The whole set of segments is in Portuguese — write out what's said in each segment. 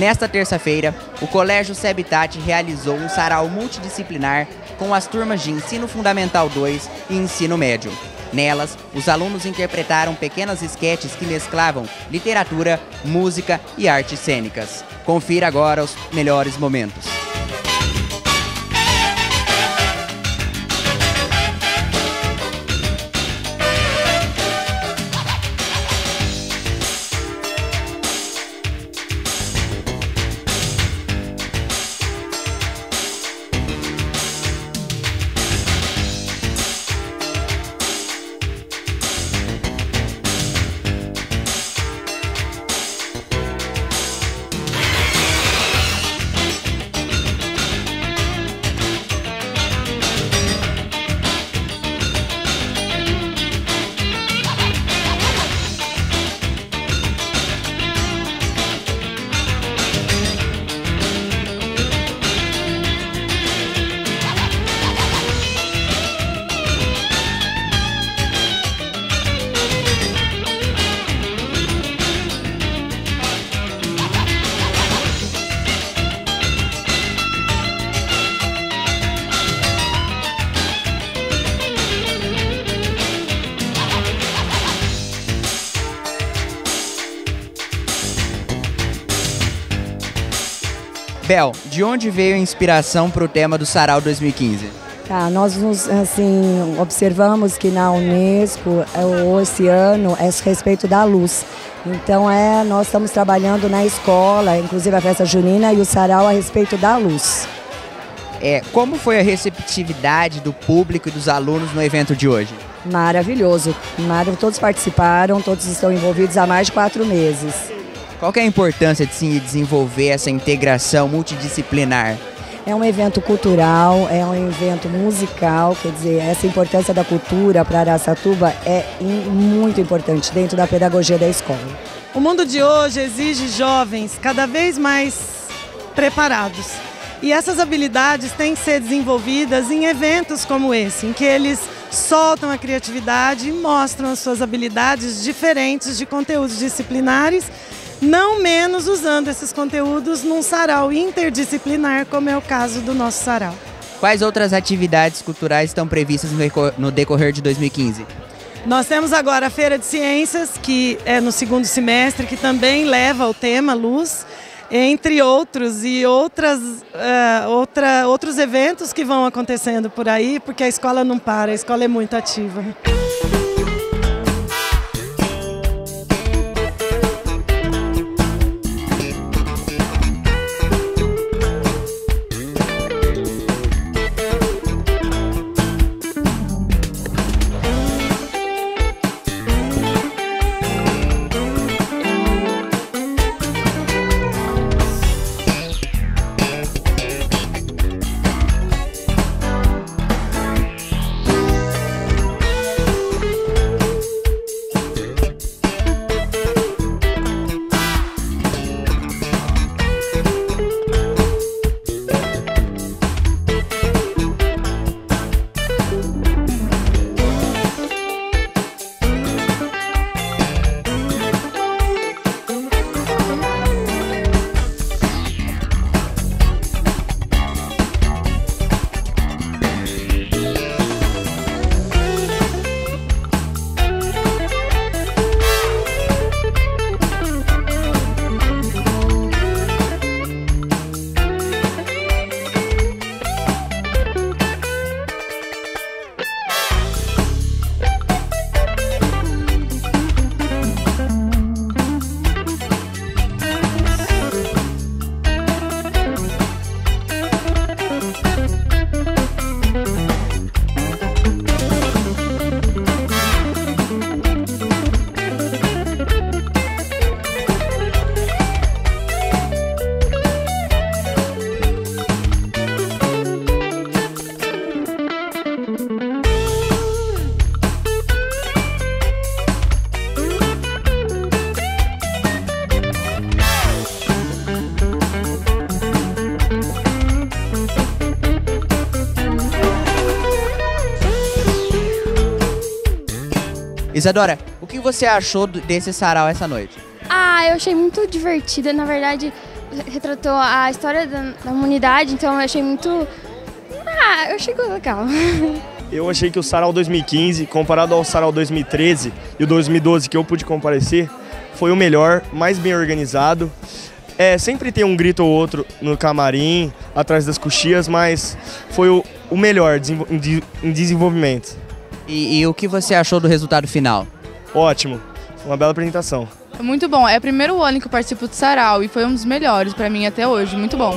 Nesta terça-feira, o Colégio Sebitat realizou um sarau multidisciplinar com as turmas de Ensino Fundamental 2 e Ensino Médio. Nelas, os alunos interpretaram pequenas esquetes que mesclavam literatura, música e artes cênicas. Confira agora os melhores momentos. Bel, de onde veio a inspiração para o tema do Sarau 2015? Nós observamos que na Unesco esse ano é a respeito da luz. Então nós estamos trabalhando na escola, inclusive a festa junina e o sarau a respeito da luz. Como foi a receptividade do público e dos alunos no evento de hoje? Maravilhoso, todos participaram, todos estão envolvidos há mais de 4 meses. Qual que é a importância de se desenvolver essa integração multidisciplinar? É um evento cultural, é um evento musical, quer dizer, essa importância da cultura para Araçatuba é muito importante dentro da pedagogia da escola. O mundo de hoje exige jovens cada vez mais preparados. E essas habilidades têm que ser desenvolvidas em eventos como esse, em que eles soltam a criatividade e mostram as suas habilidades diferentes de conteúdos disciplinares, não menos usando esses conteúdos num sarau interdisciplinar, como é o caso do nosso sarau. Quais outras atividades culturais estão previstas no decorrer de 2015? Nós temos agora a Feira de Ciências, que é no 2º semestre, que também leva o tema luz, entre outros e outros eventos que vão acontecendo por aí, porque a escola não para, a escola é muito ativa. Isadora, o que você achou desse sarau essa noite? Eu achei muito divertida, na verdade, retratou a história da humanidade, então eu achei muito... eu achei legal. Eu achei que o Sarau 2015, comparado ao Sarau 2013 e o 2012 que eu pude comparecer, foi o melhor, mais bem organizado. Sempre tem um grito ou outro no camarim, atrás das coxias, mas foi o melhor em desenvolvimento. E o que você achou do resultado final? Ótimo, uma bela apresentação. Muito bom, é o primeiro ano que eu participo do Sarau e foi um dos melhores para mim até hoje, muito bom.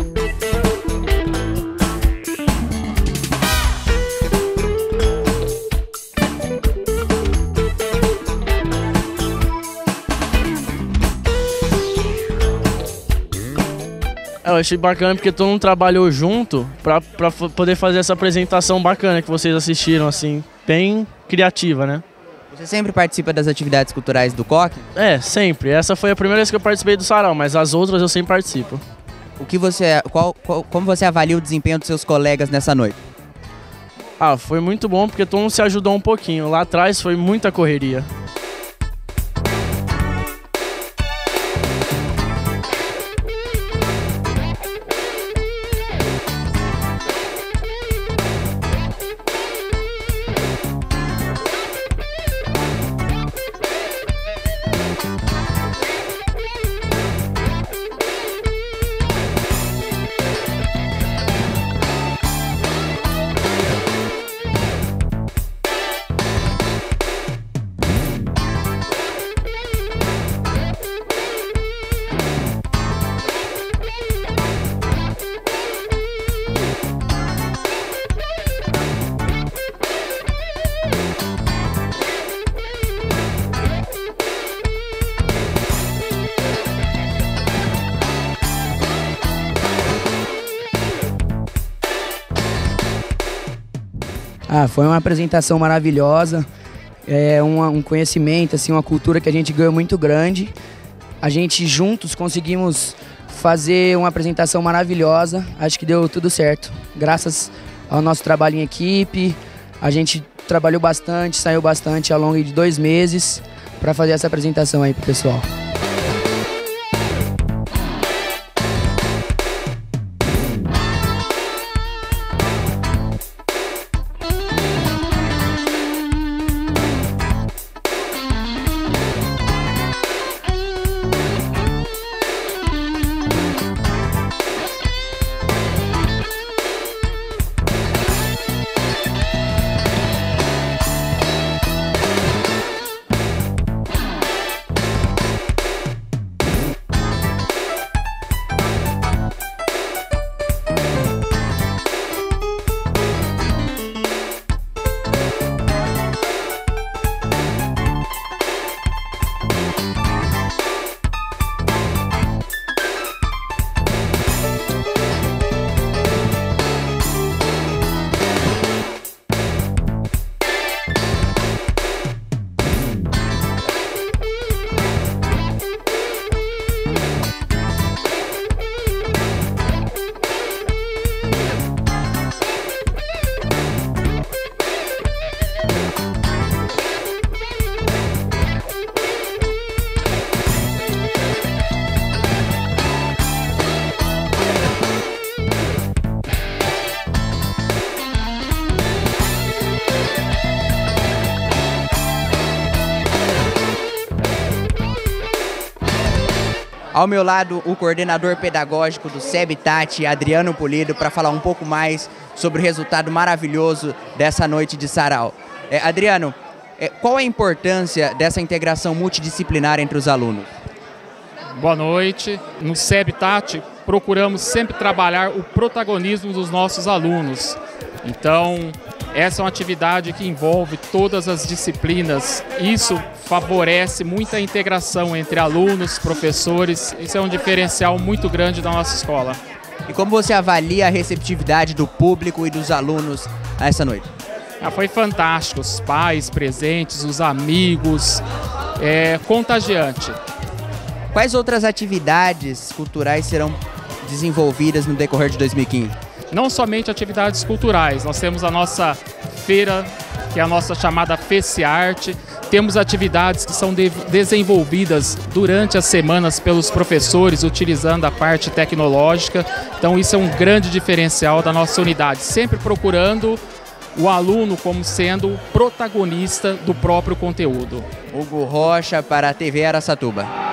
Eu achei bacana porque todo mundo trabalhou junto para poder fazer essa apresentação bacana que vocês assistiram, assim, bem criativa, né? Você sempre participa das atividades culturais do COC? Sempre. Essa foi a primeira vez que eu participei do Sarau, mas as outras eu sempre participo. Como você avalia o desempenho dos seus colegas nessa noite? Foi muito bom porque todo mundo se ajudou um pouquinho. Lá atrás foi muita correria. Foi uma apresentação maravilhosa, um conhecimento, assim, uma cultura que a gente ganhou muito grande. A gente juntos conseguimos fazer uma apresentação maravilhosa, acho que deu tudo certo. Graças ao nosso trabalho em equipe, a gente trabalhou bastante, saiu bastante ao longo de 2 meses para fazer essa apresentação aí pro pessoal. Ao meu lado, o coordenador pedagógico do SEBTAT, Adriano Pulido, para falar um pouco mais sobre o resultado maravilhoso dessa noite de Sarau. Adriano, qual a importância dessa integração multidisciplinar entre os alunos? Boa noite. No SEBTAT, procuramos sempre trabalhar o protagonismo dos nossos alunos. Então, essa é uma atividade que envolve todas as disciplinas. Isso favorece muita integração entre alunos, professores. Isso é um diferencial muito grande da nossa escola. E como você avalia a receptividade do público e dos alunos essa noite? Foi fantástico. Os pais presentes, os amigos. É contagiante. Quais outras atividades culturais serão desenvolvidas no decorrer de 2015? Não somente atividades culturais, nós temos a nossa feira, que é a nossa chamada FECIARTE, Temos atividades que são desenvolvidas durante as semanas pelos professores, utilizando a parte tecnológica. Então isso é um grande diferencial da nossa unidade, sempre procurando o aluno como sendo protagonista do próprio conteúdo. Hugo Rocha para a TV Araçatuba.